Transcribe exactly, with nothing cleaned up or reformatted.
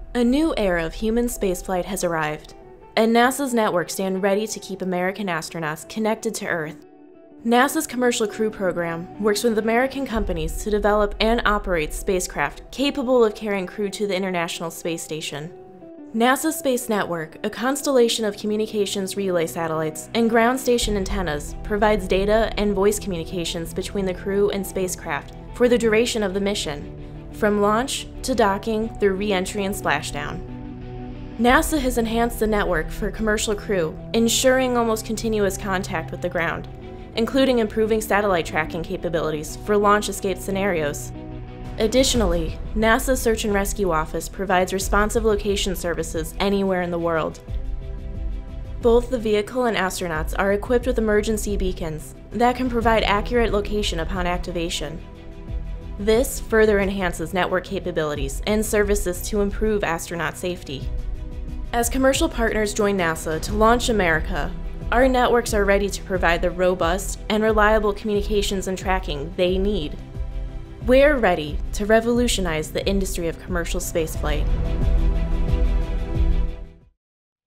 A new era of human spaceflight has arrived, and NASA's network stand ready to keep American astronauts connected to Earth. NASA's Commercial Crew Program works with American companies to develop and operate spacecraft capable of carrying crew to the International Space Station. NASA's Space Network, a constellation of communications relay satellites and ground station antennas, provides data and voice communications between the crew and spacecraft for the duration of the mission, from launch to docking through re-entry and splashdown. NASA has enhanced the network for commercial crew, ensuring almost continuous contact with the ground, including improving satellite tracking capabilities for launch escape scenarios. Additionally, NASA's Search and Rescue Office provides responsive location services anywhere in the world. Both the vehicle and astronauts are equipped with emergency beacons that can provide accurate location upon activation. This further enhances network capabilities and services to improve astronaut safety. As commercial partners join NASA to launch America, our networks are ready to provide the robust and reliable communications and tracking they need. We're ready to revolutionize the industry of commercial spaceflight.